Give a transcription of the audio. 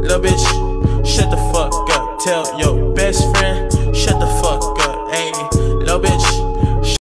Little bitch, shut the fuck up. Tell your best friend